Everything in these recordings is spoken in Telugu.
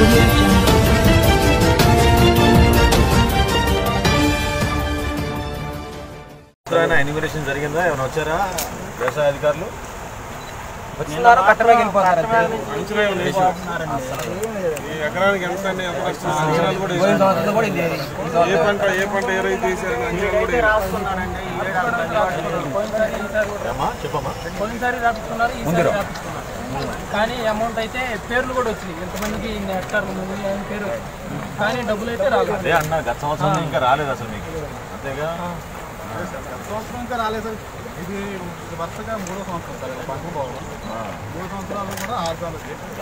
ఎన్యూమరేషన్ జరిగిందా? ఏమైనా వచ్చారా వ్యవసాయ అధికారులు? ఎకరానికి ఎంత ఏ పంట ఏ రైతు పోయినసారి రాసుకున్నారు, కానీ అమౌంట్ అయితే పేర్లు కూడా వచ్చినాయి. ఎంతమందికి ఇన్ని హెక్టార్లు పేరు, కానీ డబ్బులు అయితే రాలేదు. అదే అన్న, గత సంవత్సరం ఇంకా రాలేదు అసలు మీకు, అంతేగా? సంవత్సరం ఇంకా రాలేదు. ఇది వరుసగా 3వ సంవత్సరం సార్. పంట పోవడం 3 సంవత్సరాలు కూడా 6 సార్లు.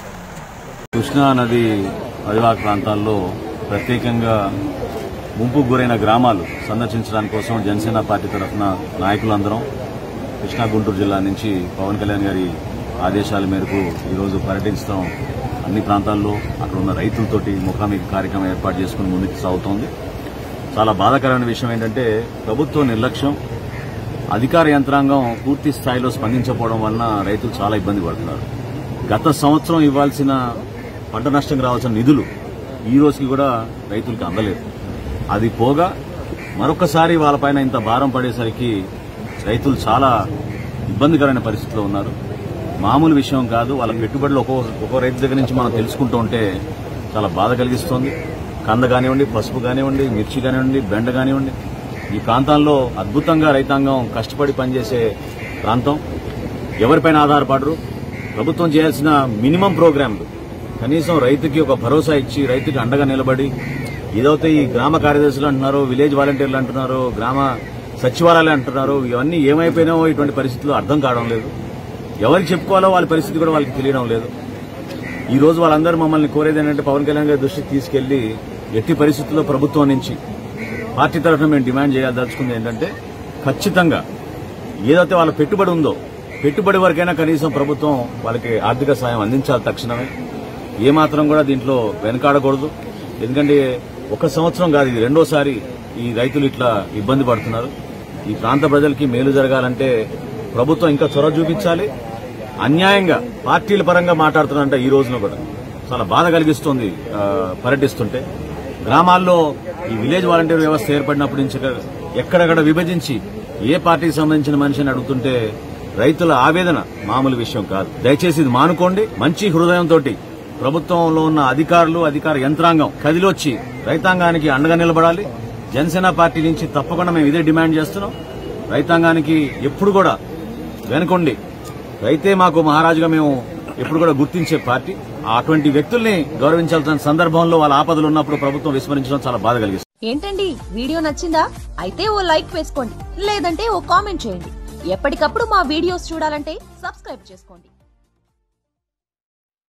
కృష్ణా నది పరివాహక ప్రాంతాల్లో ప్రత్యేకంగా ముంపుకు గురైన గ్రామాలు సందర్శించడానికి కోసం జనసేన పార్టీ తరఫున నాయకులందరం కృష్ణా గుంటూరు జిల్లా నుంచి పవన్ కళ్యాణ్ గారి ఆదేశాల మేరకు ఈరోజు పర్యటించడం, అన్ని ప్రాంతాల్లో అక్కడ ఉన్న రైతులతోటి ముఖాముఖి కార్యక్రమం ఏర్పాటు చేసుకుని ముందుకు సాగుతోంది. చాలా బాధాకరమైన విషయం ఏంటంటే ప్రభుత్వ నిర్లక్ష్యం, అధికార యంత్రాంగం పూర్తి స్థాయిలో స్పందించకపోవడం వలన రైతులు చాలా ఇబ్బంది పడుతున్నారు. గత సంవత్సరం ఇవ్వాల్సిన పంట నష్టంకి రావాల్సిన నిధులు ఈ రోజుకి కూడా రైతులకు అందలేదు. అది పోగా మరొకసారి వాళ్ళపైన ఇంత భారం పడేసరికి రైతులు చాలా ఇబ్బందికరమైన పరిస్థితిలో ఉన్నారు. మామూలు విషయం కాదు. వాళ్ళ పెట్టుబడులు ఒక్కో రైతు దగ్గర నుంచి మనం తెలుసుకుంటూ ఉంటే చాలా బాధ కలిగిస్తోంది. కంద కానివ్వండి, పసుపు కానివ్వండి, మిర్చి కానివ్వండి, బెండ కానివ్వండి, ఈ ప్రాంతాల్లో అద్భుతంగా రైతాంగం కష్టపడి పనిచేసే ప్రాంతం. ఎవరిపైన ఆధారపడరు. ప్రభుత్వం చేయాల్సిన మినిమం ప్రోగ్రాంలు కనీసం రైతుకి ఒక భరోసా ఇచ్చి రైతుకి అండగా నిలబడి, ఏదైతే ఈ గ్రామ కార్యదర్శులు అంటున్నారో, విలేజ్ వాలంటీర్లు అంటున్నారో, గ్రామ సచివాలయాలు అంటున్నారో, ఇవన్నీ ఏమైపోయినావో ఇటువంటి పరిస్థితులు అర్థం కావడం లేదు. ఎవరికి చెప్పుకోవాలో వాళ్ళ పరిస్థితి కూడా వాళ్ళకి తెలియడం లేదు. ఈ రోజు వాళ్ళందరూ మమ్మల్ని కోరేది ఏంటంటే పవన్ కళ్యాణ్ గారి దృష్టికి తీసుకెళ్లి ఎట్టి పరిస్థితుల్లో ప్రభుత్వం నుంచి పార్టీ తరఫున మేము డిమాండ్ చేయదలుచుకుంది ఏంటంటే ఖచ్చితంగా ఏదైతే వాళ్ళ పెట్టుబడి ఉందో పెట్టుబడి వరకైనా కనీసం ప్రభుత్వం వాళ్ళకి ఆర్థిక సాయం అందించాలి తక్షణమే. ఏమాత్రం కూడా దీంట్లో వెనకాడకూడదు. ఎందుకంటే ఒక సంవత్సరం కాదు, ఇది రెండోసారి ఈ రైతులు ఇట్లా ఇబ్బంది పడుతున్నారు. ఈ ప్రాంత ప్రజలకి మేలు జరగాలంటే ప్రభుత్వం ఇంకా చొరవ చూపించాలి. అన్యాయంగా పార్టీల పరంగా మాట్లాడుతున్నారంటే ఈ రోజున కూడా చాలా బాధ కలిగిస్తోంది. పర్యటిస్తుంటే గ్రామాల్లో ఈ విలేజ్ వాలంటీర్ వ్యవస్థ ఏర్పడినప్పటి నుంచి ఎక్కడెక్కడ విభజించి ఏ పార్టీకి సంబంధించిన మనిషిని అడుగుతుంటే రైతుల ఆవేదన మామూలు విషయం కాదు. దయచేసి ఇది మానుకోండి. మంచి హృదయంతో ప్రభుత్వంలో ఉన్న అధికారులు, అధికార యంత్రాంగం కదిలొచ్చి రైతాంగానికి అండగా నిలబడాలి. జనసేన పార్టీ నుంచి తప్పకుండా మేము ఇదే డిమాండ్ చేస్తున్నాం. రైతాంగానికి ఎప్పుడు కూడా వెనుకొండి, రైతే మాకు మహారాజుగా మేము ఎప్పుడు కూడా గుర్తించే పార్టీ. అటువంటి వ్యక్తుల్ని గౌరవించాల్సిన సందర్భంలో వాళ్ళ ఆపదలు ఉన్నప్పుడు ప్రభుత్వం విస్మరించడం చాలా బాధ కలిగిస్తుంది. ఏంటండి, వీడియో నచ్చిందా? అయితే ఓ లైక్ వేసుకోండి, లేదంటే ఓ కామెంట్ చేయండి. ఎప్పటికప్పుడు మా వీడియోస్ చూడాలంటే సబ్స్క్రైబ్ చేసుకోండి.